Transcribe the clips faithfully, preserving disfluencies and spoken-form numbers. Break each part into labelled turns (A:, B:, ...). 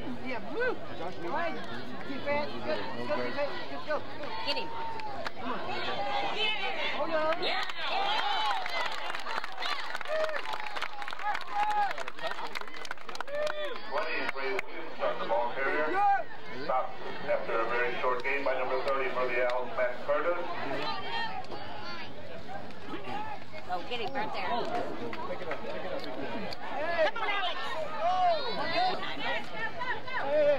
A: Yeah, woo! All right. Keep fast. Good. Let's go, keep fast. Let's go.
B: Get him.
A: Come on. Hold on.
B: Yeah!
C: twenty-three, Williams on the ball carrier. Stopped after a very short game by number thirty for the Owls, Matt Curtis.
B: Oh, get him right there.
A: Pick it up, pick it up. Hey.
B: Come on, Alex.
A: Hey.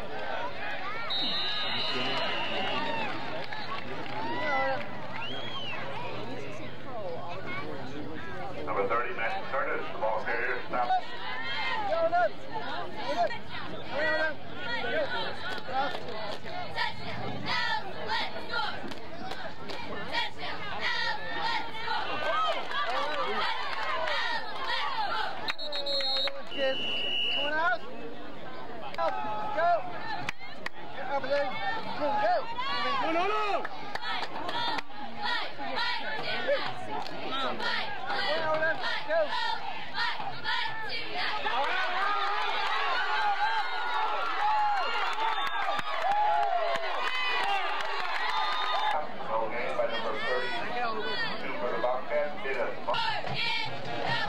C: Number thirty, Matt Curtis, the ball carrier. Stopped.
A: Coming out. Go. Over there. Go. No, no, no. Go.
C: No game by number thirty-two for the Bobcats. Did a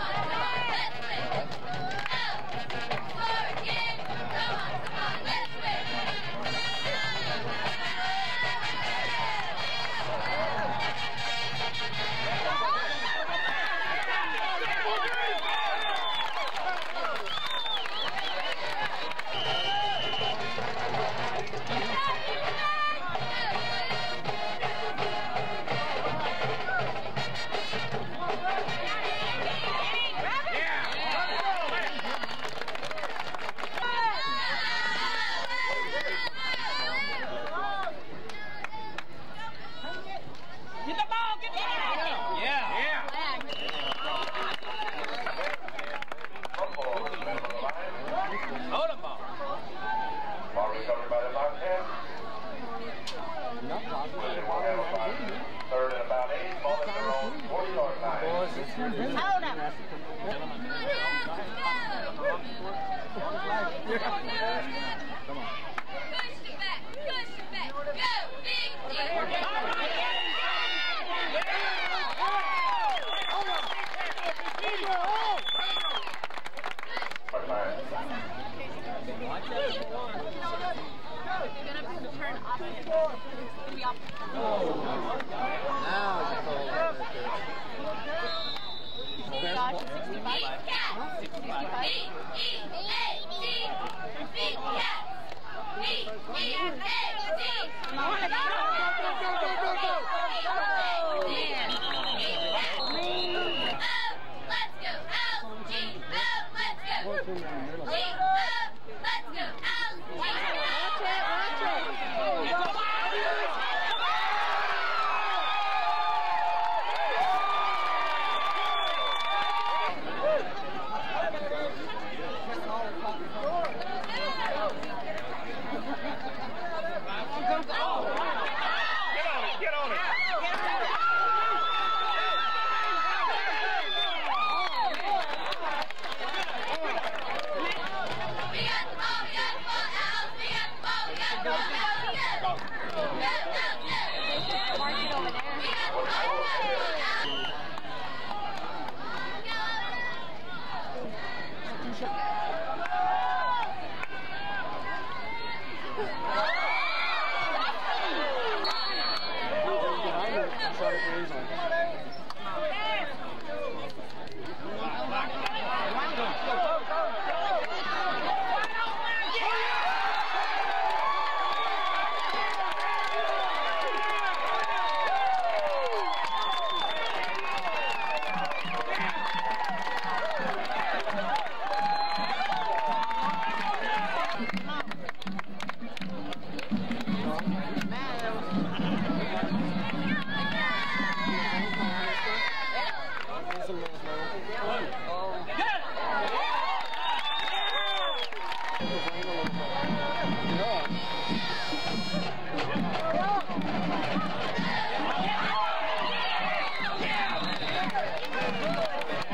B: Get the ball, get the ball!
D: Yeah, yeah. Hold the ball.
C: Ball recovered by the Bobcats. Williams will have about third and about eight. Ball at their own four-yard line.
B: Hold him.
A: Come on.
E: Push it back, push it back, go, big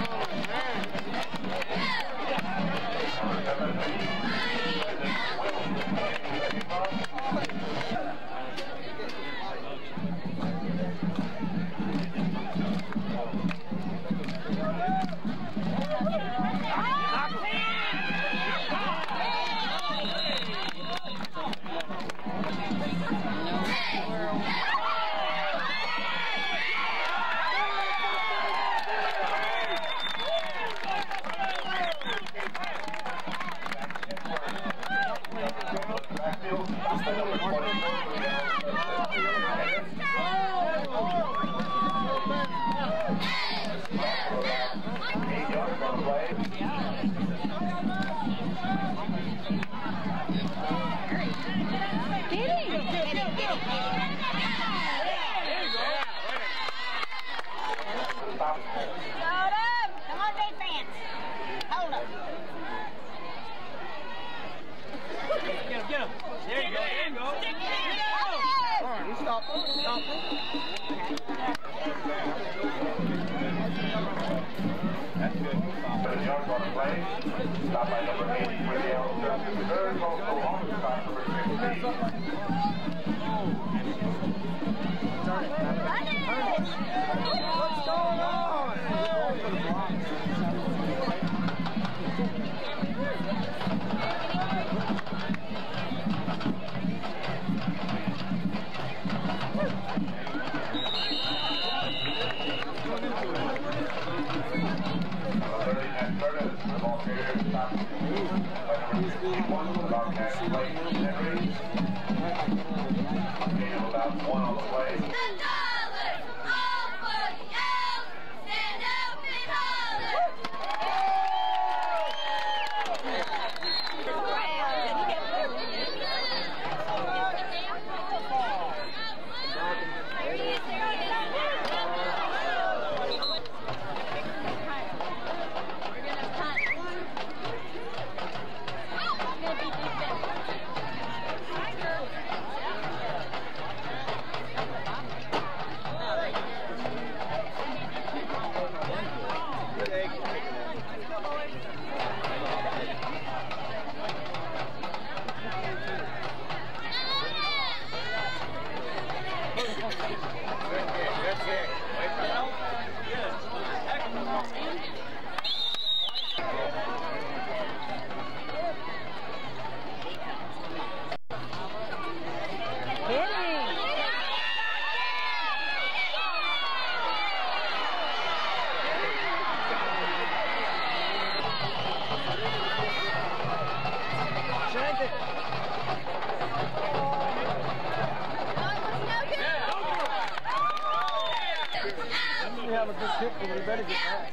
C: Number Eight yards on the play.
B: Hold up! Come on, defense! Hold up!
D: Get him, get him. There you go, there you go. There you go.
A: All right, stop, stop.
C: That's good. Seven yards on the play. Stop by number eighty for the Allen. Third, also on the stop number fifteen.
A: What's going on?
C: One on the play.
E: The dollars, all for the Owls. Stand up and holler.
A: We have a good kick, but we better get back.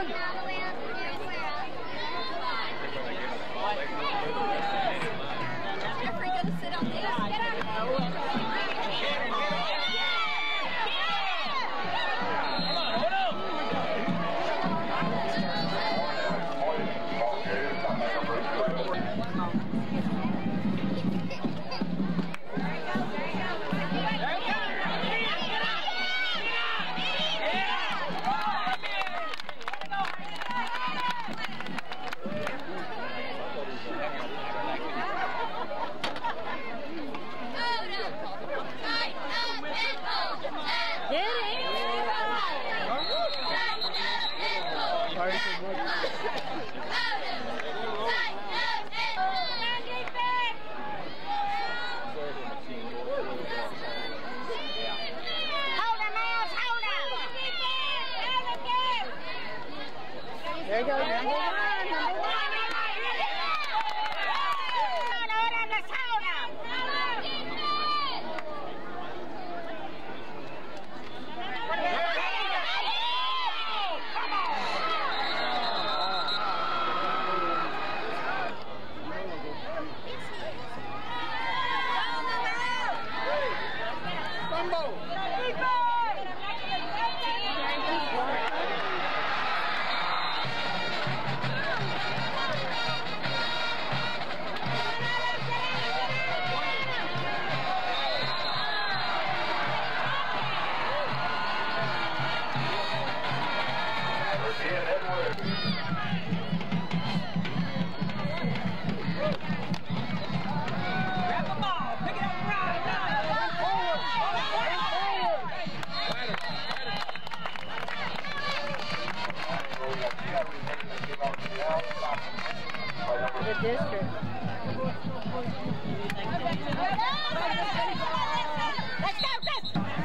B: There you go, number one, number one. The district. Let's go, let's go!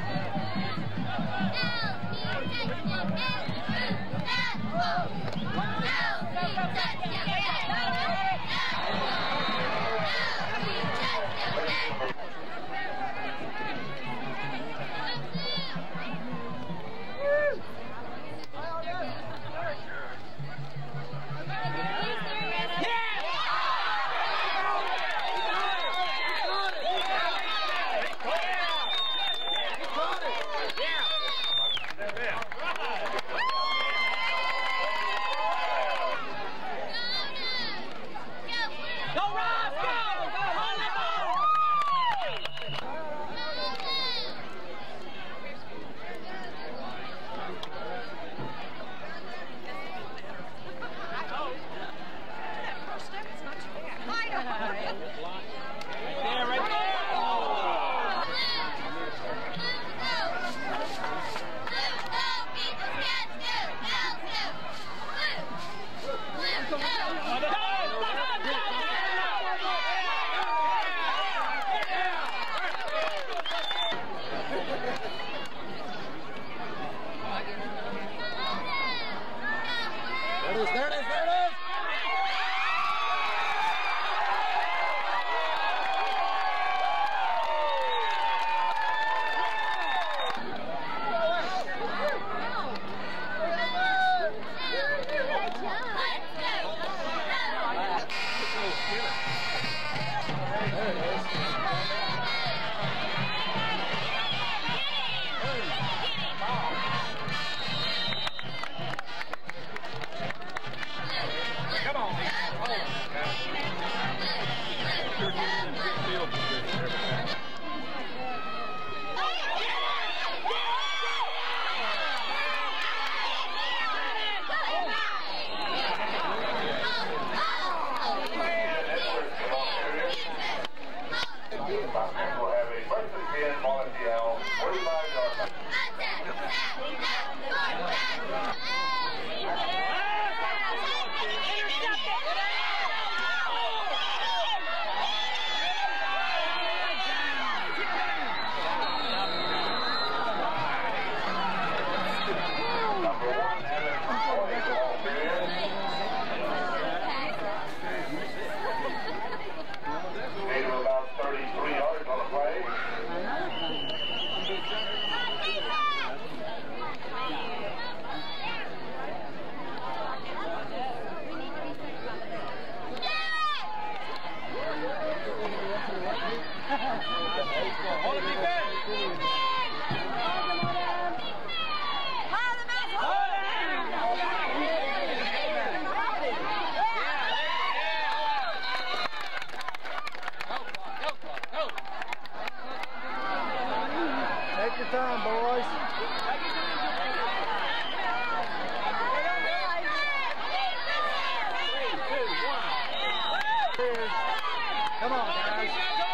A: Come on, guys.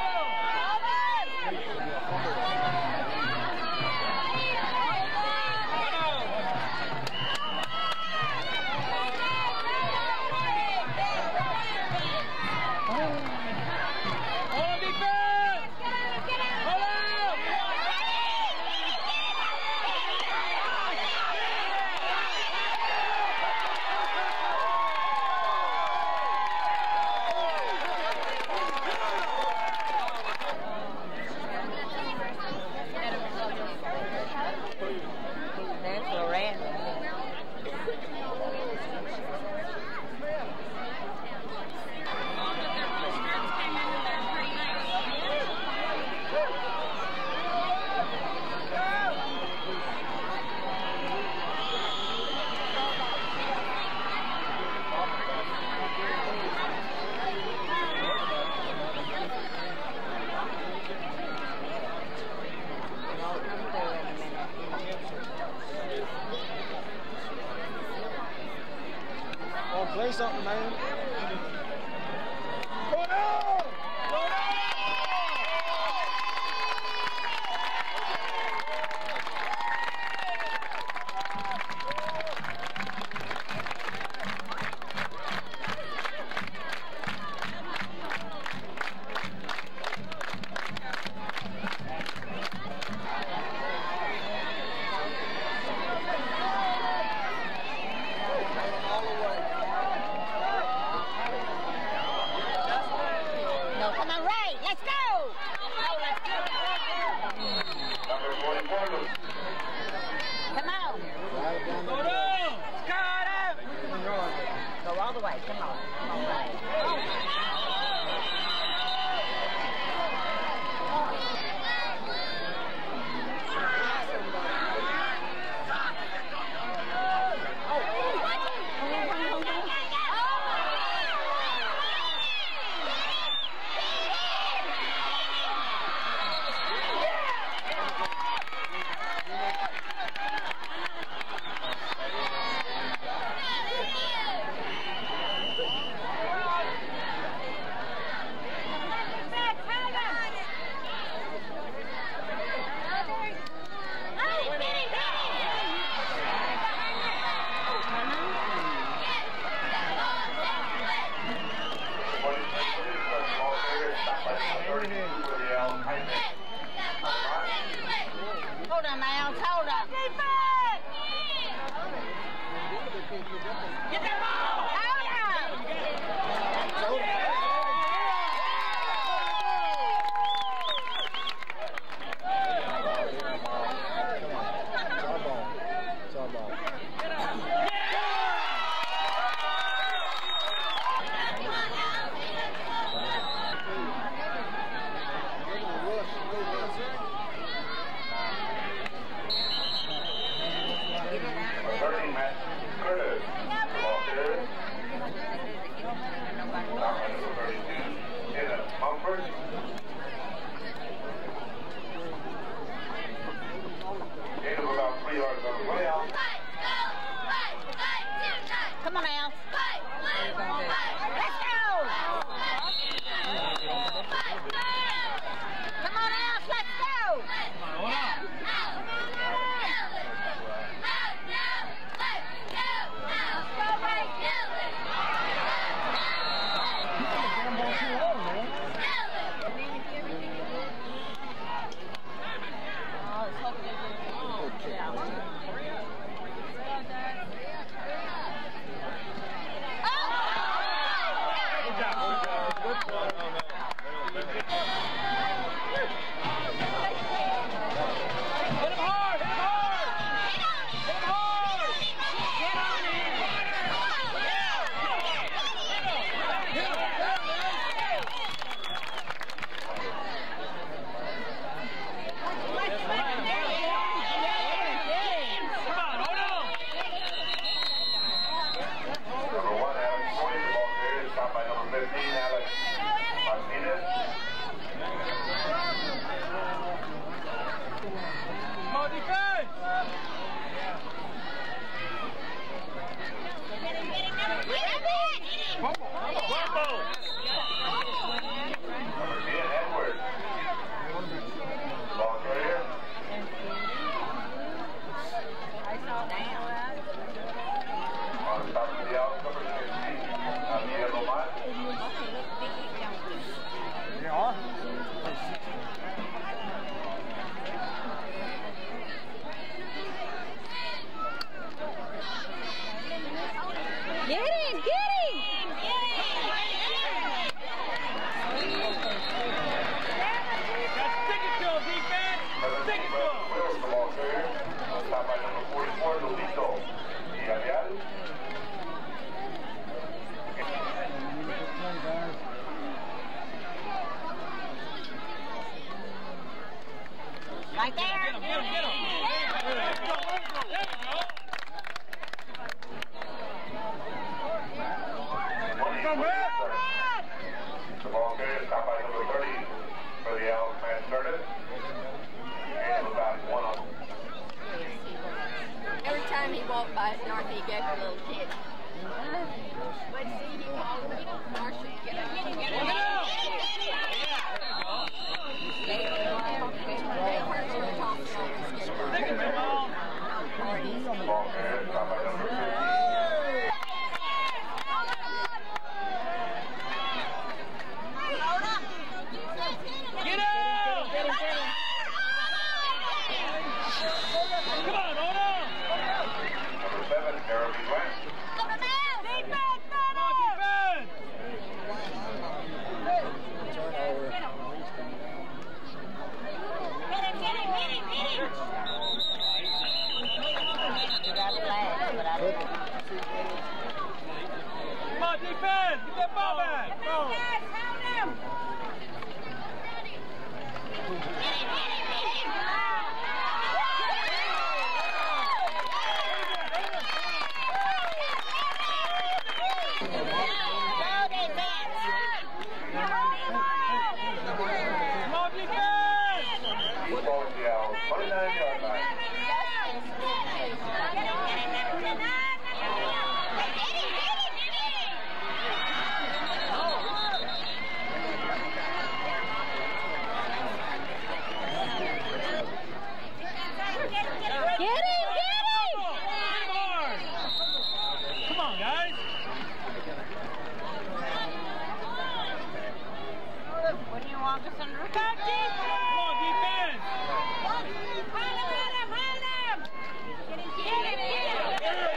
A: Play something, man. Go down! Go down!
B: Hold on, Miles. Hold on. Get that ball! Hold on! Hold on. Come on, Al. Let's go! Come on, Al. Let's go! Hold on. he gave a little kick. But see, he called me. Marshall, get up, get him, get him. They hurt your top.
D: Take it, ball.
C: Ball carried by number fifty.
D: Get out!
B: Get him, get him.
D: Come on, hold on!
C: Number seven, Jeremy West.
D: Come on, defense! Come on, defense! Get that ball back! Go!
C: twenty-nine yard line.
D: Come on, guys.
B: What do you want us under? Go defense!
D: Come on, defense!
B: Hold him, hold him! Get him, get him, get him!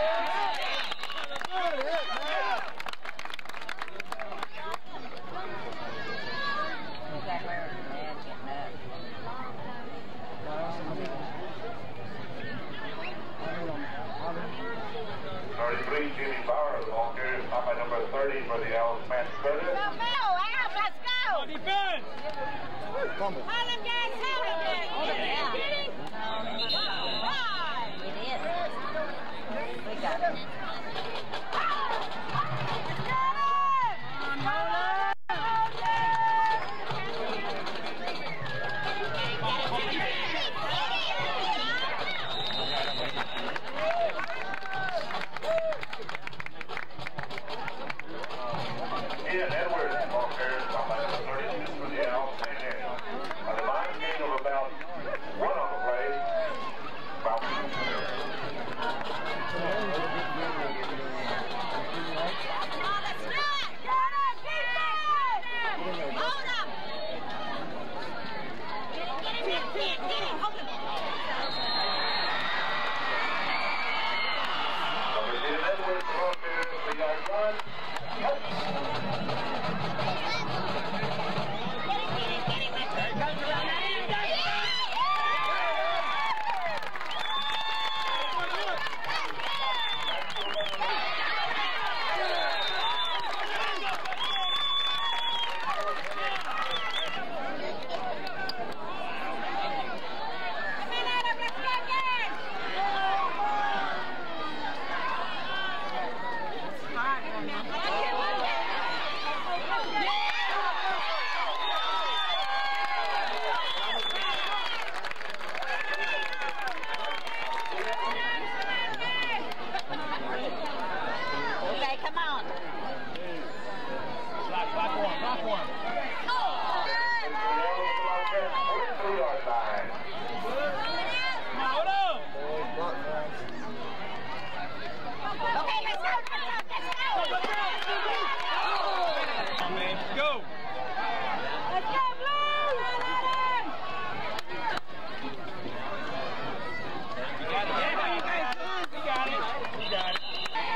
C: thirty-three, Jimmy Bauer, the ball carrier, top by number thirty for the Owls, Matt Curtis.
B: Go, out, let's
D: Come on,
B: go!
D: defense!
B: Hold him, guys, hold him, guys!
F: Yeah.
B: Get him! Right!
F: It is. We got it.
C: Ian Edwards, ball carrier, top by number thirty-two for the Owls, Saint Anne. A combined gain of about one on the play. About number Ian Edwards, ball carrier, three yard run.
B: Okay, come on.
D: Block, block one, block one.
C: forty-three yard line.
D: Come on, hold on!
B: Okay, let's go, let's go, let's go!
D: Come on, man, go!
B: Let's go, Blue!
D: You got it, yeah, you got it. You got it. You got it.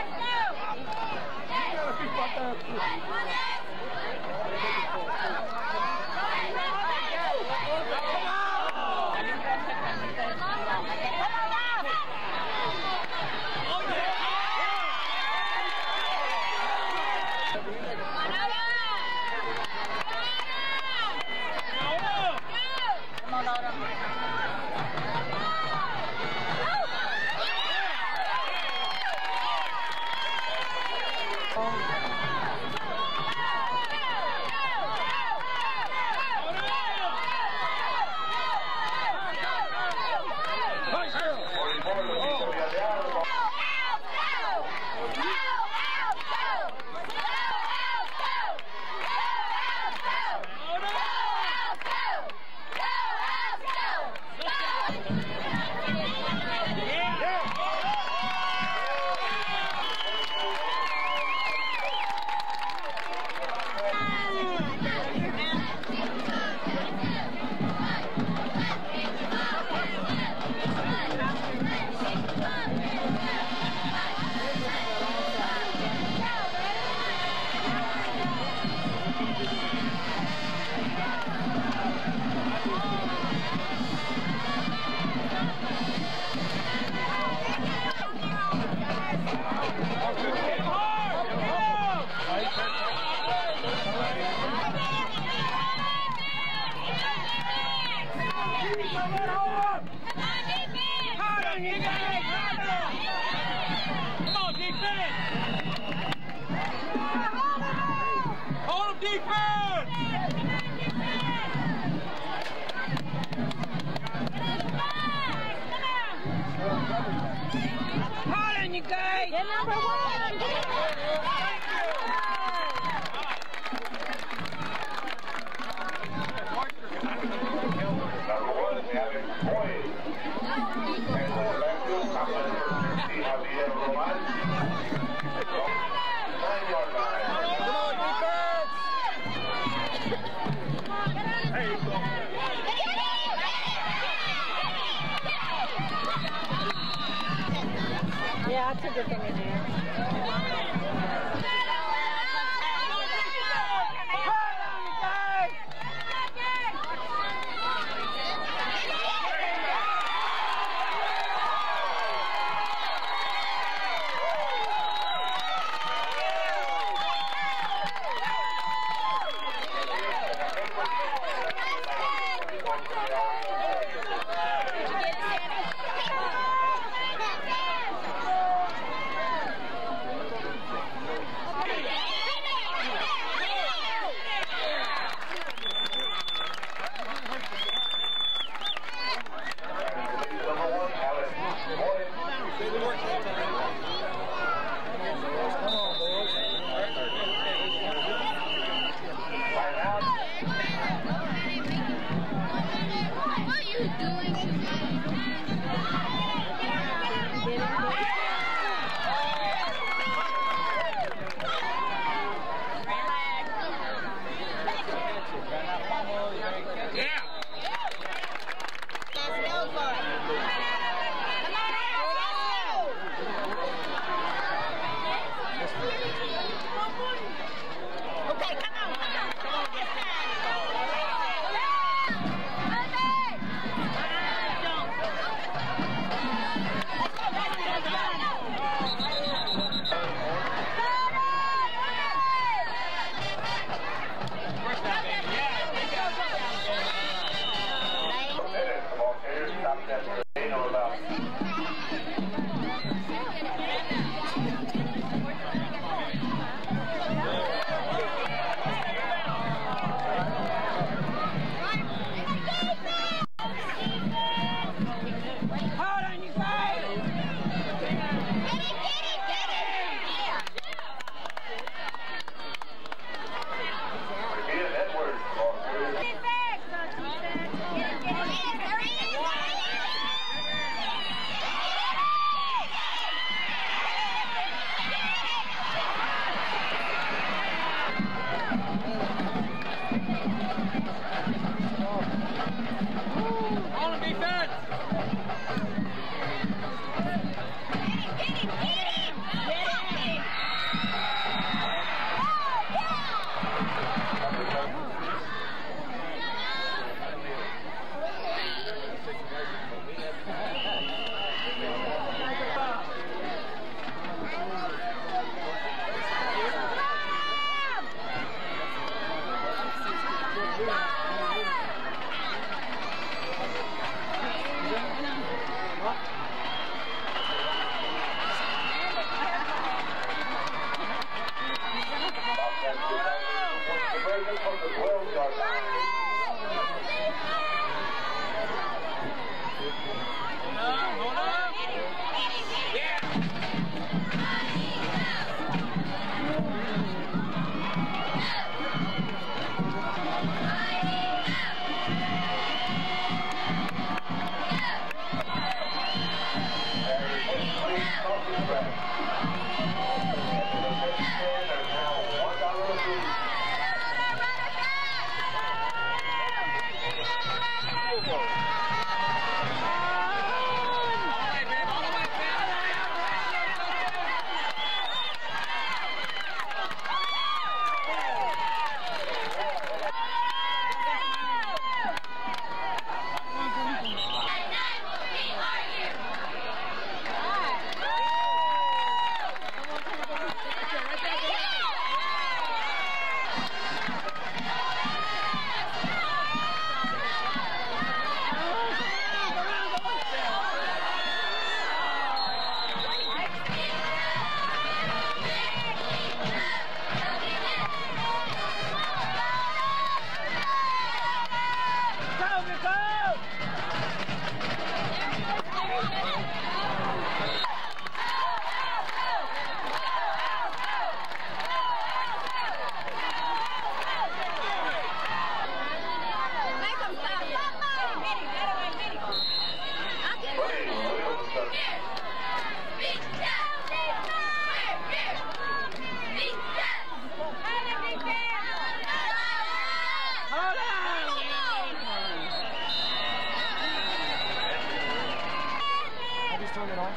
B: Come on, Autumn.
C: forty-four, the Owls.
B: number one.
C: Number one, Gavin Boyd. And the backfield, number fifty, Javier Roman. Nine-yard line.
A: Come on, defense!
C: There you go.
F: Yeah, that's a good thing to do.
A: I just turned it off.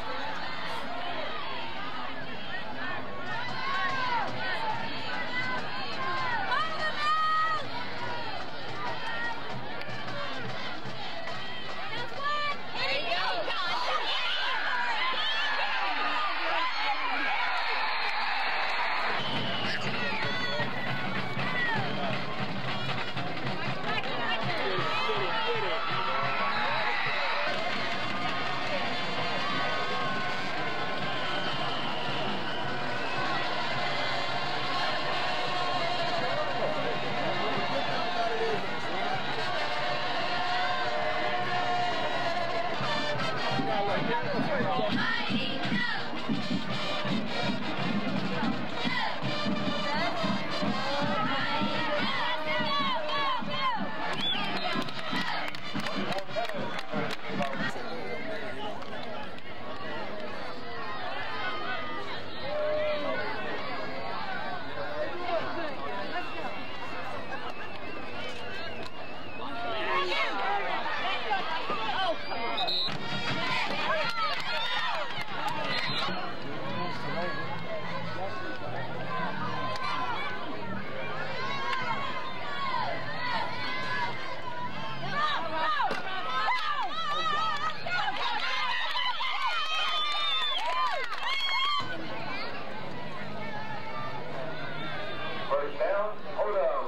C: First down, hold on.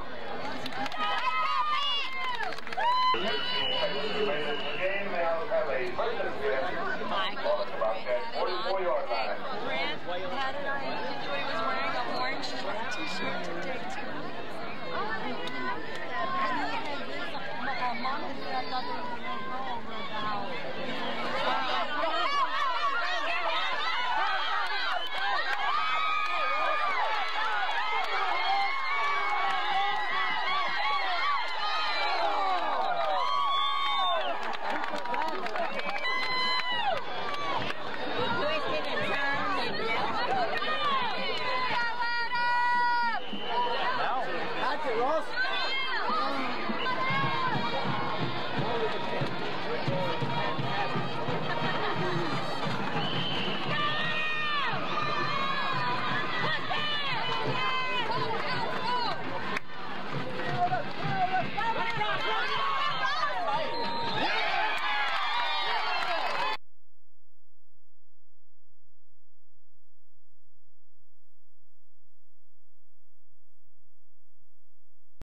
C: Game now have a first and ten. Ball is about that forty-four yard line.
F: Grant had it on. He was wearing an orange t-shirt today too. And he had this uh, monitor that I thought they were going to go over the house.
A: Ross.